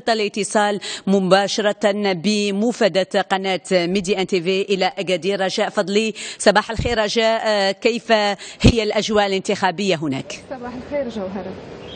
خط الاتصال مباشرة بمفادة قناة ميدي ان تي في إلى أكادير. رجاء فضلي، صباح الخير رجاء، كيف هي الأجواء الانتخابية هناك؟ صباح الخير جوهرة.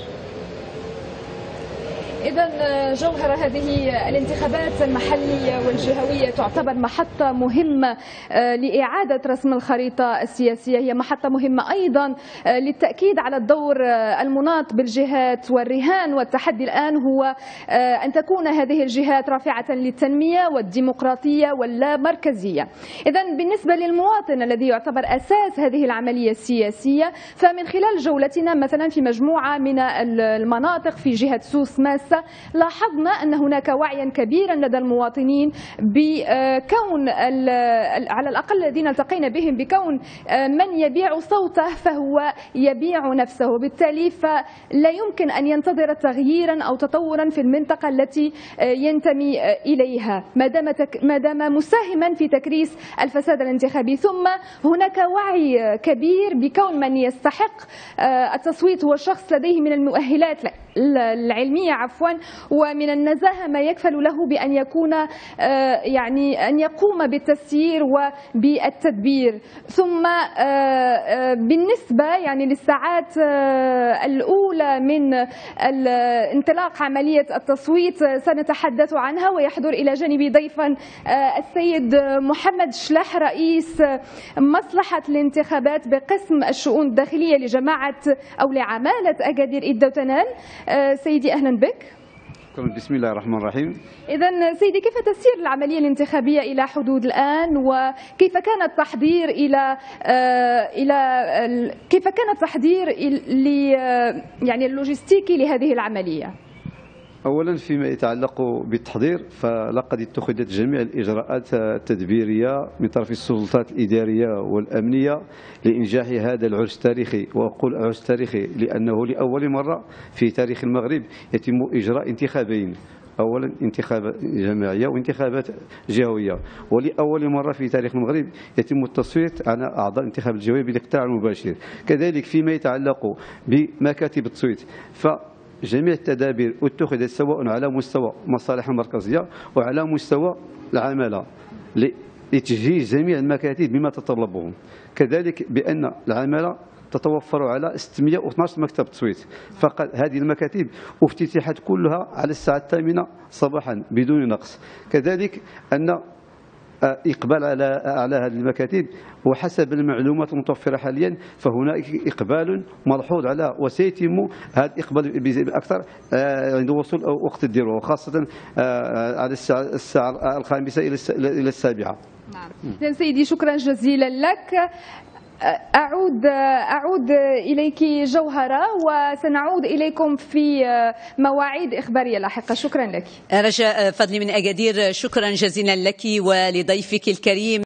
إذا جوهرة، هذه الانتخابات المحلية والجهوية تعتبر محطة مهمة لإعادة رسم الخريطة السياسية، هي محطة مهمة أيضا للتأكيد على الدور المناط بالجهات، والرهان والتحدي الآن هو أن تكون هذه الجهات رافعة للتنمية والديمقراطية واللامركزية. إذا بالنسبة للمواطن الذي يعتبر أساس هذه العملية السياسية، فمن خلال جولتنا مثلا في مجموعة من المناطق في جهة سوس ماسة لاحظنا أن هناك وعيا كبيرا لدى المواطنين بكون على الأقل الذين التقينا بهم بكون من يبيع صوته فهو يبيع نفسه، وبالتالي فلا يمكن أن ينتظر تغييرا أو تطورا في المنطقة التي ينتمي إليها ما دام مساهما في تكريس الفساد الانتخابي. ثم هناك وعي كبير بكون من يستحق التصويت هو شخص لديه من المؤهلات العلمية ومن النزاهة ما يكفل له بأن يكون أن يقوم بالتسيير وبالتدبير. ثم بالنسبة للساعات الأولى من انطلاق عملية التصويت سنتحدث عنها، ويحضر إلى جانبي ضيفا السيد محمد شلح رئيس مصلحة الانتخابات بقسم الشؤون الداخلية لجماعة أو لعمالة أكادير إدوتنال. سيدي أهلا بك. بسم الله الرحمن الرحيم. إذا سيدي، كيف تسير العملية الانتخابية إلى حدود الآن، وكيف كان التحضير كيف كان التحضير اللوجستيكي لهذه العملية؟ أولا فيما يتعلق بالتحضير، فلقد اتخذت جميع الإجراءات التدبيرية من طرف السلطات الإدارية والأمنية لإنجاح هذا العرس التاريخي. وأقول عرس تاريخي لأنه لأول مرة في تاريخ المغرب يتم إجراء انتخابين، أولا انتخابات جماعية وانتخابات جهوية، ولأول مرة في تاريخ المغرب يتم التصويت على أعضاء الانتخابات الجهوية بالاقتراع المباشر. كذلك فيما يتعلق بمكاتب التصويت، جميع التدابير اتخذت سواء على مستوى المصالح المركزية وعلى مستوى العمالة لتجهيز جميع المكاتب بما تتطلبه. كذلك بأن العمالة تتوفر على 612 مكتب تصويت فقط. هذه المكاتب افتتحت كلها على الساعة 8 صباحا بدون نقص. كذلك أن إقبال على هذه المكاتب، وحسب المعلومات المتوفرة حاليا فهناك إقبال ملحوظ على، وسيتم هذا الإقبال بأكثر عند وصول وقت الذروة، وخاصة على الساعة 5 إلى 7. نعم. سيدي شكرا جزيلا لك. أعود إليك جوهرة، وسنعود إليكم في مواعيد إخبارية لاحقة. شكرا لك. رجاء فضلي من أكادير، شكرا جزيلا لك ولضيفك الكريم.